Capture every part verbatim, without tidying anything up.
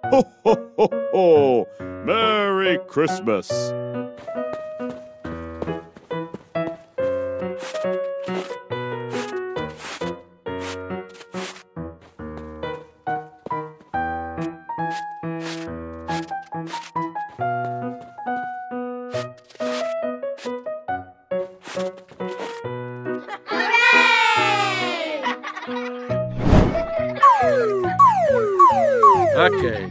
Ho, ho, ho, ho! Merry Christmas! Okay.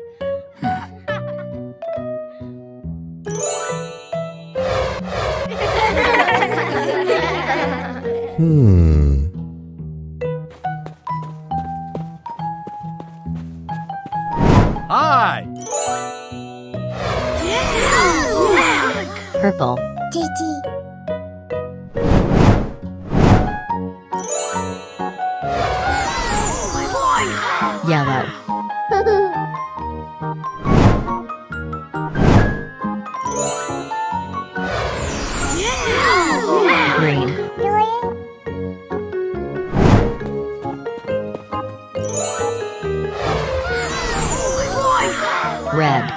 Hmm. Hi. Purple. Yellow. Green. Red.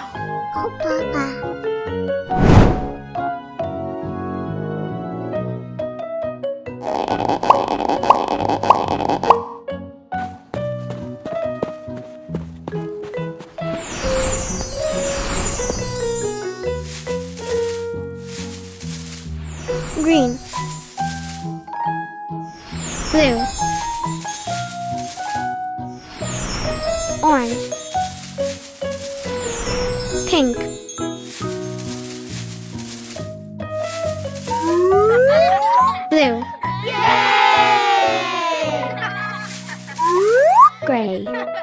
Green. Blue. Orange. Pink. Blue. Gray.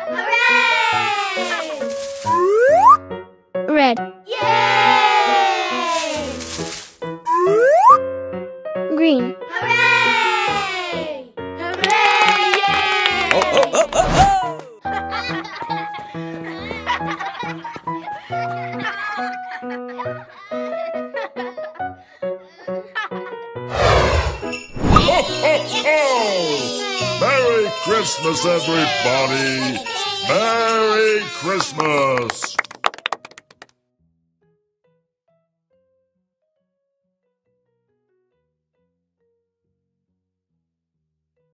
Red. Green. Oh, oh, oh, oh, oh! Ho, ho, ho! Merry Christmas, everybody! Merry Christmas!